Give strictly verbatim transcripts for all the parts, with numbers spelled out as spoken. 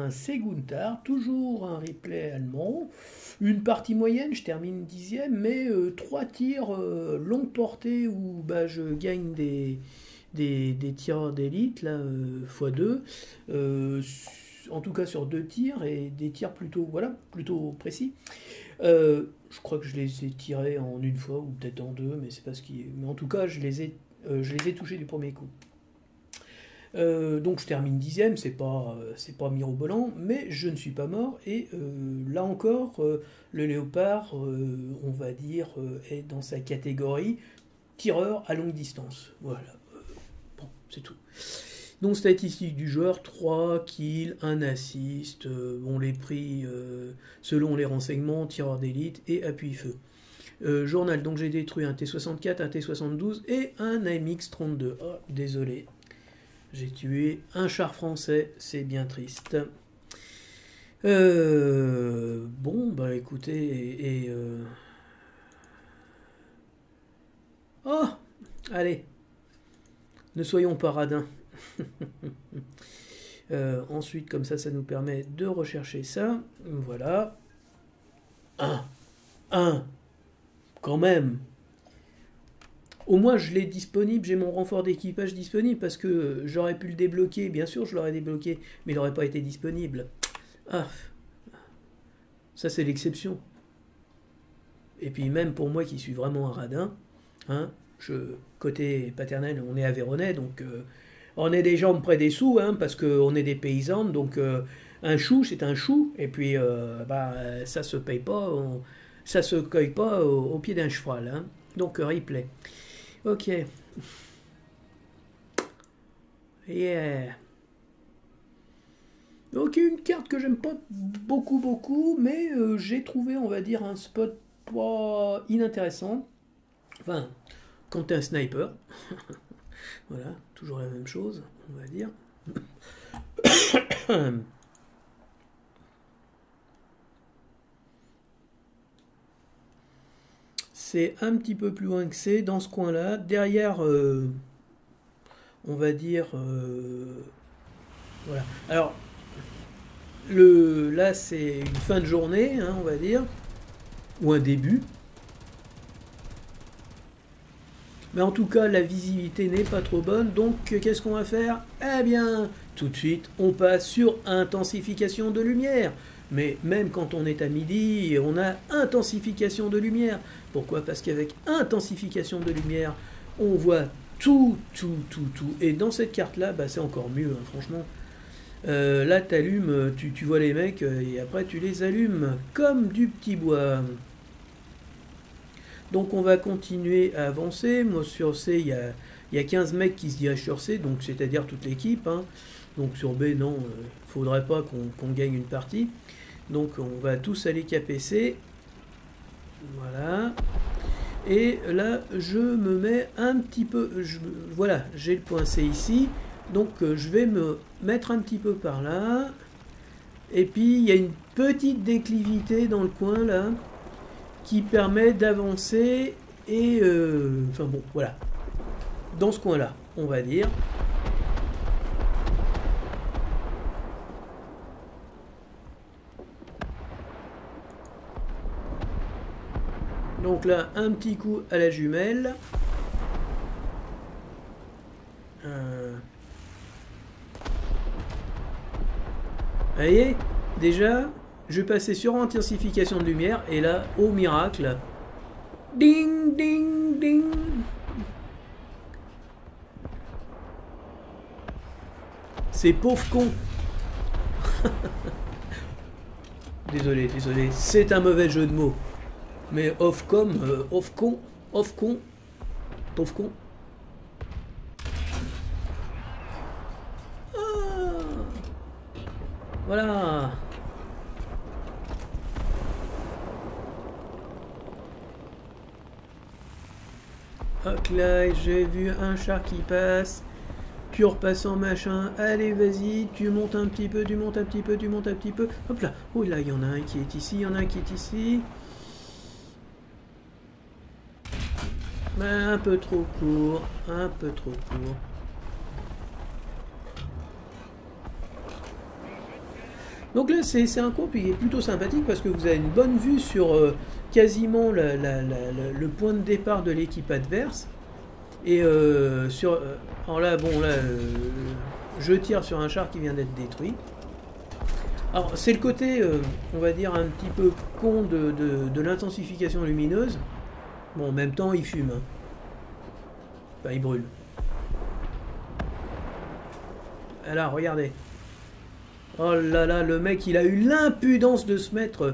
un Seguntard, toujours un replay allemand. Une partie moyenne, je termine dixième, mais euh, trois tirs euh, longue portée où bah, je gagne des, des, des tirs d'élite, là, euh, fois deux. Euh, en tout cas sur deux tirs, et des tirs plutôt, voilà, plutôt précis. Euh, je crois que je les ai tirés en une fois, ou peut-être en deux, mais c'est pas ce qui est. Mais en tout cas, je les ai, euh, je les ai touchés du premier coup. Euh, donc je termine dixième, c'est pas, euh, c'est pas mirobolant, mais je ne suis pas mort, et euh, là encore, euh, le léopard, euh, on va dire, euh, est dans sa catégorie tireur à longue distance. Voilà, euh, bon, c'est tout. Donc statistiques du joueur, trois kills, un assist, euh, bon les prix euh, selon les renseignements, tireur d'élite et appui-feu. Euh, journal, donc j'ai détruit un T soixante-quatre, un T soixante-douze et un A M X trente-deux. Oh, désolé. J'ai tué un char français, c'est bien triste. Euh, bon, bah écoutez, et... et euh... Oh, allez, ne soyons pas radins. euh, ensuite, comme ça, ça nous permet de rechercher ça. Voilà. Un. Un. Quand même. Au moins, je l'ai disponible, j'ai mon renfort d'équipage disponible, parce que j'aurais pu le débloquer, bien sûr, je l'aurais débloqué, mais il n'aurait pas été disponible. Ah, ça c'est l'exception. Et puis même pour moi qui suis vraiment un radin, hein, je, côté paternel, on est aveyronais, donc euh, on est des gens près des sous, hein, parce qu'on est des paysans, donc euh, un chou c'est un chou, et puis euh, bah, ça se paye pas, on, ça se cueille pas au, au pied d'un cheval. Hein. Donc euh, replay. Ok. Yeah. Donc une carte que j'aime pas beaucoup beaucoup, mais euh, j'ai trouvé, on va dire, un spot pas inintéressant. Enfin, quand t'es un sniper. Voilà, toujours la même chose, on va dire. C'est un petit peu plus loin que c'est, dans ce coin-là. Derrière, euh, on va dire... Euh, voilà. Alors, le, là, c'est une fin de journée, hein, on va dire. Ou un début. Mais en tout cas, la visibilité n'est pas trop bonne. Donc, qu'est-ce qu'on va faire? Eh bien, tout de suite, on passe sur intensification de lumière. Mais même quand on est à midi, on a intensification de lumière. Pourquoi? Parce qu'avec intensification de lumière, on voit tout, tout, tout, tout. Et dans cette carte-là, bah, c'est encore mieux, hein, franchement. Euh, là, t'allumes, tu, tu vois les mecs, et après tu les allumes comme du petit bois. Donc on va continuer à avancer. Moi sur C, il y a, il y a quinze mecs qui se dirigent sur C, donc c'est-à-dire toute l'équipe. Hein. Donc sur B, non, il euh, ne faudrait pas qu'on qu'on gagne une partie. Donc on va tous aller caper C. Voilà. Et là, je me mets un petit peu... Je, voilà, j'ai le point C ici. Donc euh, je vais me mettre un petit peu par là. Et puis il y a une petite déclivité dans le coin là, qui permet d'avancer et... Euh, enfin bon, voilà. Dans ce coin-là, on va dire. Donc là, un petit coup à la jumelle. Euh... Vous voyez, déjà, je passais sur intensification de lumière, et là, au miracle, ding, ding, ding. Ces pauvres cons. Désolé, désolé, c'est un mauvais jeu de mots. Mais off-com, euh, off-con, off-con, pauvre con. Ah, voilà. Hop là, j'ai vu un char qui passe. Tu repasses en machin. Allez, vas-y, tu montes un petit peu, tu montes un petit peu, tu montes un petit peu. Hop là. Oh là, il y en a un qui est ici, il y en a un qui est ici. Un peu trop court, un peu trop court. Donc là, c'est un comp qui est plutôt sympathique parce que vous avez une bonne vue sur euh, quasiment la, la, la, la, le point de départ de l'équipe adverse. Et euh, sur... Euh, alors là, bon, là, euh, je tire sur un char qui vient d'être détruit. Alors, c'est le côté, euh, on va dire, un petit peu con de, de, de l'intensification lumineuse. Bon, en même temps, il fume. Hein. Enfin, il brûle. Alors, regardez. Oh là là, le mec, il a eu l'impudence de se mettre...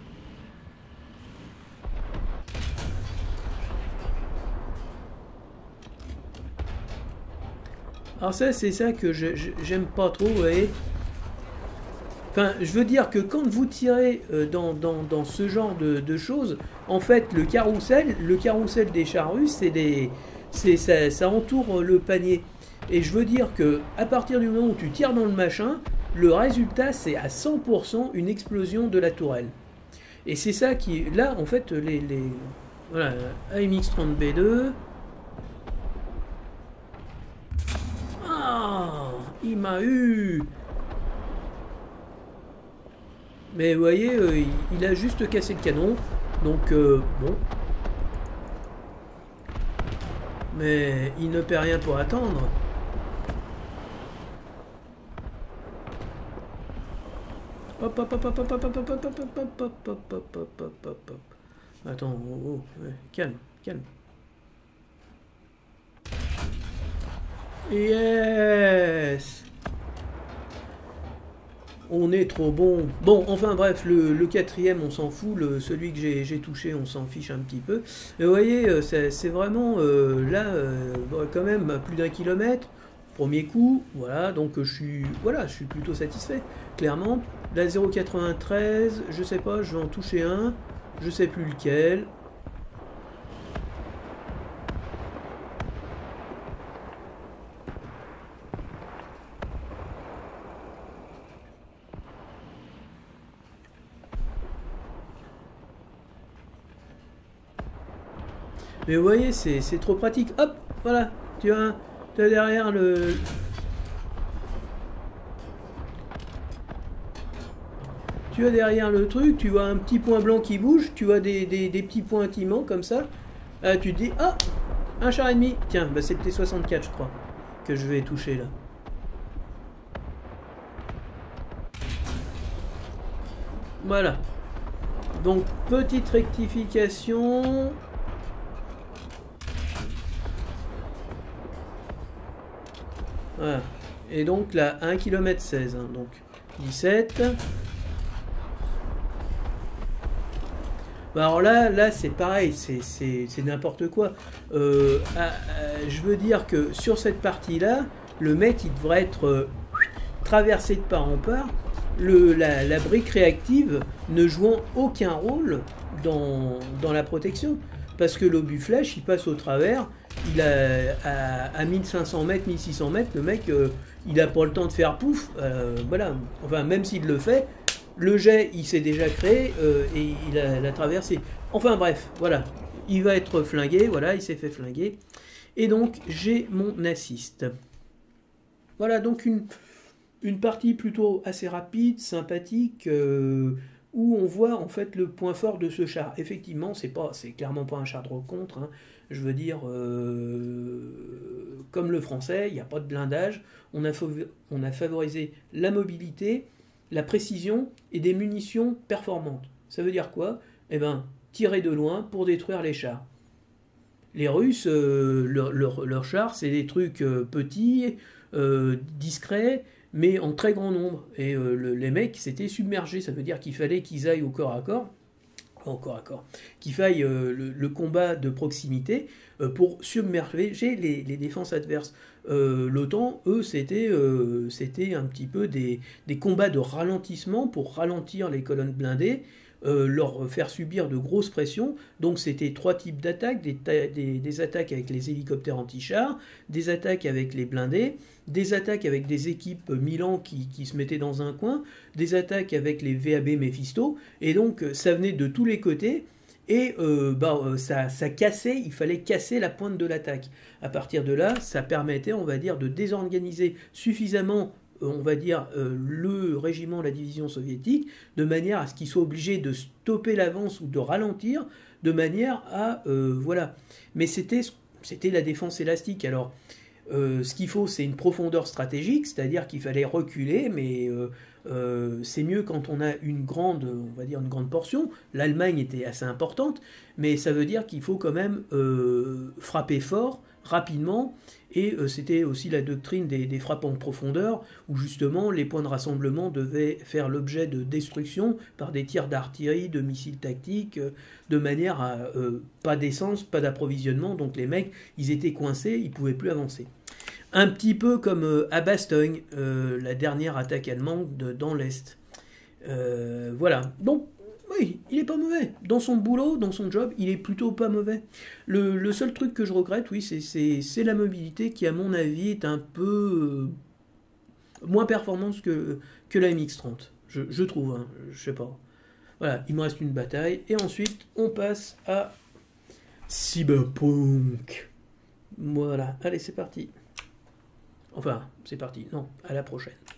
Alors ça, c'est ça que j'aime pas trop, vous voyez. Enfin, je veux dire que quand vous tirez dans, dans, dans ce genre de, de choses, en fait, le carrousel, le carrousel des chars russes, c'est des, c'est ça, ça entoure le panier. Et je veux dire que à partir du moment où tu tires dans le machin, le résultat, c'est à cent pour cent une explosion de la tourelle. Et c'est ça qui... Là, en fait, les... les voilà, A M X trente B deux... Ah, il m'a eu. Mais vous voyez, euh, il, il a juste cassé le canon. Donc, euh, bon. Mais il ne paie rien pour attendre. Hop, hop, hop, hop, hop, hop, hop, hop, hop, hop, hop, hop, hop, hop, hop, hop, hop. Attends, oh, oh, ouais, calme, calme. Yes. On est trop bon. Bon, enfin bref, le, le quatrième, on s'en fout. Le, celui que j'ai touché, on s'en fiche un petit peu. Mais vous voyez, c'est vraiment euh, là, euh, quand même, plus d'un kilomètre. Premier coup, voilà, donc je suis, voilà, je suis plutôt satisfait, clairement. La zéro virgule quatre-vingt-treize, je sais pas, je vais en toucher un, je sais plus lequel. Mais vous voyez, c'est trop pratique. Hop, voilà, tu as, tu as derrière le... Tu as derrière le truc, tu vois un petit point blanc qui bouge, tu vois des, des, des petits pointillements comme ça. Là, tu te dis, ah, un char ennemi. Tiens, bah c'est le T soixante-quatre, je crois, que je vais toucher là. Voilà. Donc, petite rectification. Voilà. Et donc là, un kilomètre seize, hein, donc dix-sept. Alors là, là c'est pareil, c'est n'importe quoi. Euh, à, à, je veux dire que sur cette partie-là, le mec, il devrait être euh, traversé de part en part. Le, la, la brique réactive ne jouant aucun rôle dans, dans la protection. Parce que l'obus flèche, il passe au travers, il a à, à mille cinq cents mètres, mille six cents mètres, le mec, euh, il n'a pas le temps de faire pouf. Euh, voilà, enfin, même s'il le fait, le jet, il s'est déjà créé euh, et il a, il a traversé. Enfin bref, voilà, il va être flingué, voilà, il s'est fait flinguer. Et donc, j'ai mon assist. Voilà, donc une, une partie plutôt assez rapide, sympathique, euh, où on voit en fait le point fort de ce char. Effectivement, c'est pas, c'est clairement pas un char de rencontre. Hein. Je veux dire, euh, comme le français, il n'y a pas de blindage. On a, on a favorisé la mobilité, la précision et des munitions performantes. Ça veut dire quoi? Eh bien, tirer de loin pour détruire les chars. Les Russes, euh, leurs leur, leur chars, c'est des trucs euh, petits, euh, discrets, mais en très grand nombre. Et euh, le, les mecs s'étaient submergés. Ça veut dire qu'il fallait qu'ils aillent au corps à corps. Au corps à corps. Qu'il faille euh, le, le combat de proximité euh, pour submerger les, les défenses adverses. Euh, L'OTAN, eux, c'était euh, c'était un petit peu des, des combats de ralentissement pour ralentir les colonnes blindées, euh, leur faire subir de grosses pressions. Donc c'était trois types d'attaques, des, des, des attaques avec les hélicoptères anti-chars, des attaques avec les blindés, des attaques avec des équipes Milan qui, qui se mettaient dans un coin, des attaques avec les V A B Mephisto, et donc ça venait de tous les côtés. Et euh, bah, ça, ça cassait, il fallait casser la pointe de l'attaque. À partir de là, ça permettait, on va dire, de désorganiser suffisamment on va dire, euh, le régiment, la division soviétique, de manière à ce qu'il soit obligé de stopper l'avance ou de ralentir, de manière à... Euh, voilà. Mais c'était, c'était la défense élastique. Alors, euh, ce qu'il faut, c'est une profondeur stratégique, c'est-à-dire qu'il fallait reculer, mais euh, euh, c'est mieux quand on a une grande, on va dire une grande portion. L'Allemagne était assez importante, mais ça veut dire qu'il faut quand même euh, frapper fort, rapidement, et euh, c'était aussi la doctrine des, des frappes en profondeur, où justement les points de rassemblement devaient faire l'objet de destruction par des tirs d'artillerie, de missiles tactiques, euh, de manière à euh, pas d'essence, pas d'approvisionnement, donc les mecs, ils étaient coincés, ils pouvaient plus avancer. Un petit peu comme euh, à Bastogne, euh, la dernière attaque allemande de, dans l'Est. Euh, voilà, donc oui, il est pas mauvais. Dans son boulot, dans son job, il est plutôt pas mauvais. Le, le seul truc que je regrette, oui, c'est, c'est, c'est la mobilité qui, à mon avis, est un peu euh, moins performante que, que la M X trente. Je, je trouve, hein, je sais pas. Voilà, il me reste une bataille. Et ensuite, on passe à Cyberpunk. Voilà, allez, c'est parti. Enfin, c'est parti. Non, à la prochaine.